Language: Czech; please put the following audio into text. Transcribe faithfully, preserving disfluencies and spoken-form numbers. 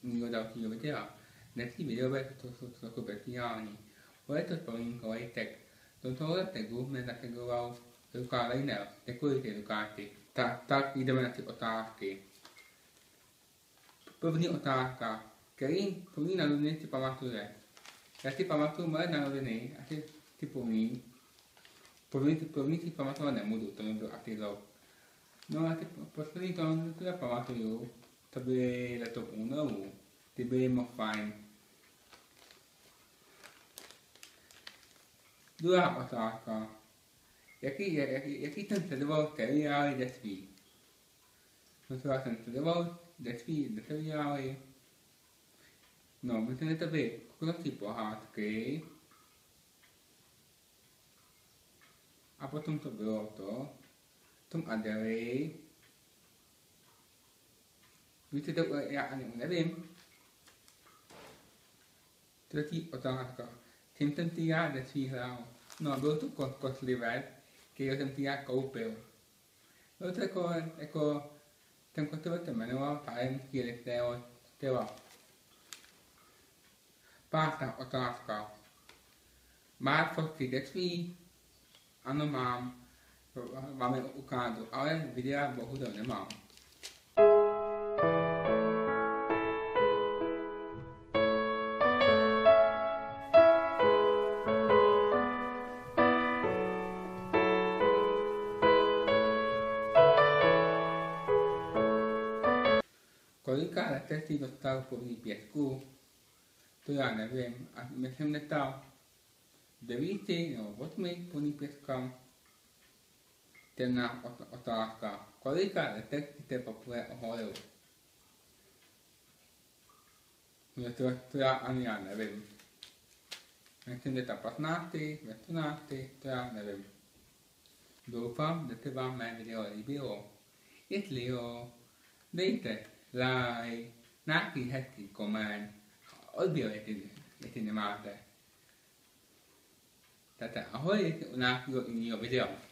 mého dalšího videa. Dnešní video bude trochu speciální. Bude to vzpomínkový tag. Do tohoto tagu mě zatagoval Lukáš Lejnel. Děkuji ti, Lukáši. Tak, tak jdeme na ty otázky. První otázka. Který první narozeniny si pamatuje? Já si pamatuju moje narozeniny, asi si první. První, první si pamatovat nebudu, to mi byl asi rok. No a ty poslední to, co já pamatuju, to byly letos únoru. Ty byly moc fajn. Druhá otázka. Jaký, jaký, jaký jsem sledoval seriály dětství? No co já jsem sledoval dětství seriály? No, myslím, že to byly Kukrocí pohádky. A potom to bylo to. Tom a Jerry. Víte to, já ani nevím. Třetí otázka. Čím jsem ty já dětství hrál? No, byl to ko koslivec, který jsem ty já koupil. Byl to jako, jako ten koslivec se jmenoval Tajemství lidského těla. Pátá otázka. Máš fotky dětství? Ano, mám. Vám je ukážu, ale videa bohužel nemám. Kolika letech jsi dostal první pětku? To já nevím, a myslím netal devíti nebo osmi první pětka. Temná otázka. Kolika letech si se poprvé oholil? No to, to já ani já nevím. Myslím, že ta patnácti, čtrnácti, to já nevím. Doufám, že se vám mé video líbilo. Jestli jo, dejte like, nějaký hezký koment, odběr, jestli, jestli nemáte. Takže ahoj, u nějakého jiného videa.